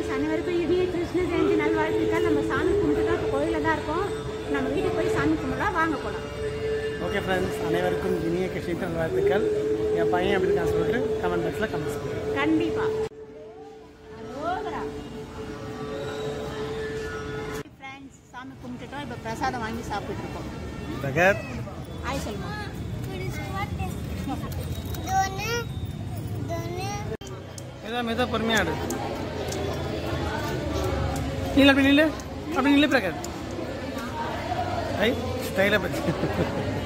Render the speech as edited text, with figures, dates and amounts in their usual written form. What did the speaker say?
Friends அனைவருக்கும் இனிய கிருஷ்ண ஜெயந்தி நல்வாழ்த்துக்கள். நம்ம சாமி கும்பிட்டு தான் கோயிலில் தான் இருக்கோம். நம்ம வீட்டுக்கு போய் சாமி கும்பிடலாம், வாங்க போகலாம். ஓகே ஃப்ரெண்ட்ஸ், அனைவருக்கும் இனிய கிருஷ்ண நல்வாழ்த்துக்கள். என் பையன் எப்படி இருக்கான்னு சொல்லிட்டு கமெண்ட் பாக்ஸில் கமெண்ட் பண்ணுங்கள். கண்டிப்பாக. ஃப்ரெண்ட்ஸ் சாமி கும்பிட்டுட்டோம், இப்போ பிரசாதம் வாங்கி சாப்பிட்டு இருக்கோம். பிரகத் ஆய் சொல்லுமா. மெதா பொறுமையாடு. நீல அப்படி நில்லு பிரகத். ஐ ஸ்டைலாக பற்றி